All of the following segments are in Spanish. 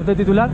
¿Usted es titular?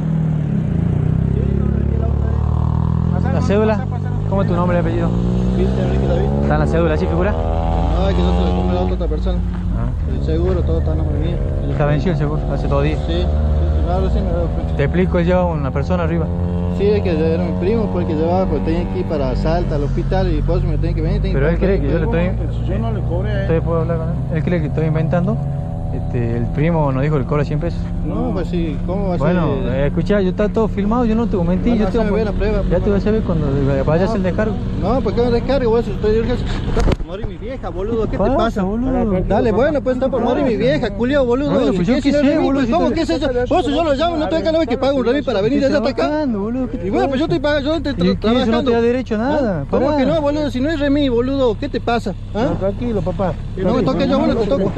¿La cédula? ¿Cómo es tu nombre y apellido? ¿Está en la cédula así figura? No, es que nosotros le compré la otra persona. El seguro, todo está a nombre mío. ¿Está vencido el seguro? ¿Hace todo día? Sí, claro, sí me he dado cuenta. Te explico, él lleva una persona arriba. Sí, es que era mi primo, porque llevaba, pues tenía que ir para Salta, al hospital, y por eso me tenía que venir. Pero él cree que yo le estoy... Yo no le cobré a él. ¿Usted puede hablar con él? Él cree que estoy inventando. El primo nos dijo que cobra 100 pesos. No, pues sí, ¿cómo va a ser? Bueno, escuchá, yo está todo filmado, yo no te mentí. Bueno, Yo te hazme ver la prueba, ya te voy a saber cuando vayas a hacer el descargo. No, ¿por qué me descargo? Vos estoy de urgencia. Está por morir mi vieja, boludo. ¿Qué te pasa? Boludo? Dale, bueno, pues está por morir mi vieja, culiao, boludo. Bueno, pues yo qué sé, boludo. ¿Cómo que es eso? Vos yo lo llamo, no te acá, no ves que pago un remis para venir de allá hasta acá. Y bueno, pues yo estoy pagando, yo te trabajando. Eso no te da derecho a nada. ¿Cómo que no, boludo? Si no es remis, boludo, ¿qué te pasa? Tranquilo, papá. No me toques yo, bueno, te toco.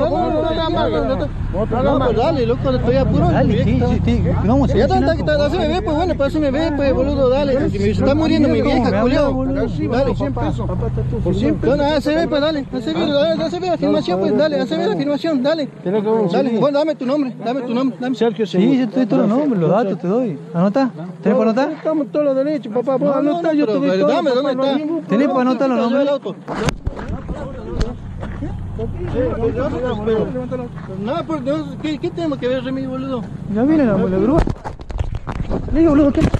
No, pues dale, loco, estoy apurado. Dale, vamos a ya está, haceme ver, pues bueno, pues haceme ver, pues boludo, dale. Si me está muriendo mi vieja, culiao. Dale, 100 pesos. Por 100 pesos. Hace ver, pues dale, hace ver la afirmación, pues dale, hace ver la afirmación, dale. Dale, bueno, dame tu nombre, dame. Sergio Sí, Seguro. yo te doy todos los nombres, los datos te doy. ¿Anota? ¿Tenés para anotar? Estamos todos los derechos, papá. Vos anotá, yo te doy pero todo. dame, ¿dónde está? ¿Tenés para anotar los nombres? No, pues, ¿qué tenemos que ver, Remy, boludo? Ya viene la grúa. Le digo, boludo, ¿qué?